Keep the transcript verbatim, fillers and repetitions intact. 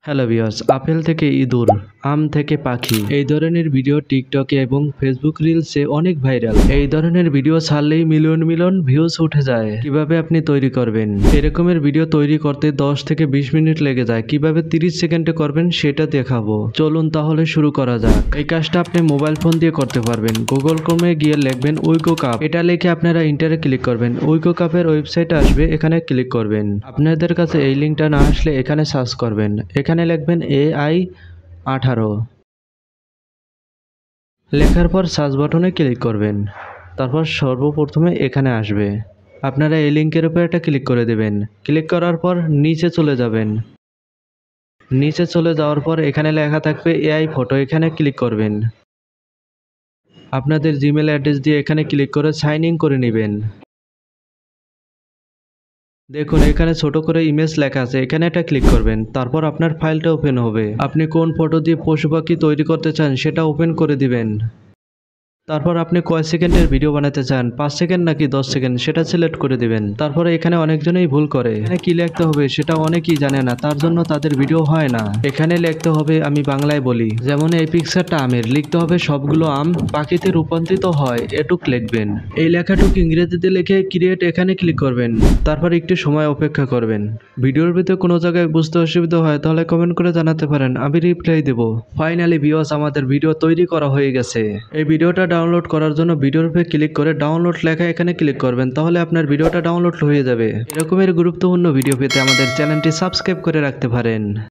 Hello viewers, apple থেকে ইঁদুর, আম থেকে পাখি, এই ধরনের ভিডিও টিকটকে এবং ফেসবুক রিলসে অনেক ভাইরাল। এই ধরনের ভিডিও ছাড়লেই মিলিয়ন মিলিয়ন ভিউজ উঠে যায়। কিভাবে আপনি তৈরি করবেন? এরকমের ভিডিও তৈরি করতে দশ থেকে বিশ মিনিট লেগে যায়। কিভাবে তিরিশ সেকেন্ডে করবেন সেটা দেখাবো। চলুন তাহলে শুরু করা যাক। এই কাজটা আপনি মোবাইল ফোন দিয়ে করতে পারবেন। গুগল ক্রোমে গিয়ে লিখবেন উইগো কাপ, এটা লিখে আপনারা ইন্টারে ক্লিক করবেন। উইগো কাপের ওয়েবসাইট আসবে, এখানে ক্লিক করবেন। আপনাদের কাছে এই লিঙ্কটা না আসলে এখানে সার্চ করবেন। এখানে লিখবেন এ আই আঠারো, লেখার পর সার্চ বাটনে ক্লিক করবেন। তারপর সর্বপ্রথমে এখানে আসবে, আপনারা এই লিঙ্কের উপর একটা ক্লিক করে দেবেন। ক্লিক করার পর নিচে চলে যাবেন। নিচে চলে যাওয়ার পর এখানে লেখা থাকবে এআই ফটো, এখানে ক্লিক করবেন। আপনাদের জিমেল অ্যাড্রেস দিয়ে এখানে ক্লিক করে সাইন ইন করে নেবেন। দেখুন এখানে ছোট করে ইমেজ লেখা আছে, এখানে একটা ক্লিক করবেন। তারপর আপনার ফাইলটা ওপেন হবে। আপনি কোন ফটো দিয়ে পশু পাখি তৈরি করতে চান সেটা ওপেন করে দিবেন। তারপর আপনি কয় সেকেন্ডের ভিডিও বানাতে চান, পাঁচ সেকেন্ড নাকি দশ সেকেন্ড, সেটা সিলেক্ট করে দিবেন। তারপরে এখানে অনেকজনেই ভুল করে, এখানে কি লিখতে হবে সেটা অনেকেই জানে না, তার জন্য তাদের ভিডিও হয় না। এখানে লিখতে হবে, আমি বাংলায় বলি, যেমন এই পিকচারটা আমের, লিখতে হবে সবগুলো আম পাখিতে রূপান্তরিত হয়, এটুক লিখবেন। এই লেখাটুক ইংরেজিতে লিখে ক্রিয়েট এখানে ক্লিক করবেন। তারপর একটু সময় অপেক্ষা করবেন। ভিডিওর ভিতরে কোনো জায়গায় বুঝতে অসুবিধা হয় তাহলে কমেন্ট করে জানাতে পারেন, আমি রিপ্লাই দেব। ফাইনালি ভিউয়ার্স, আমাদের ভিডিও তৈরি করা হয়ে গেছে। এই ভিডিওটা ডাউনলোড করার জন্য ভিডিওর উপরে ক্লিক করে ডাউনলোড লেখা এখানে ক্লিক করবেন, তাহলে আপনার ভিডিওটা ডাউনলোড হয়ে যাবে। এরকমের গুরুত্বপূর্ণ ভিডিও পেতে আমাদের চ্যানেলটি সাবস্ক্রাইব করে রাখতে পারেন।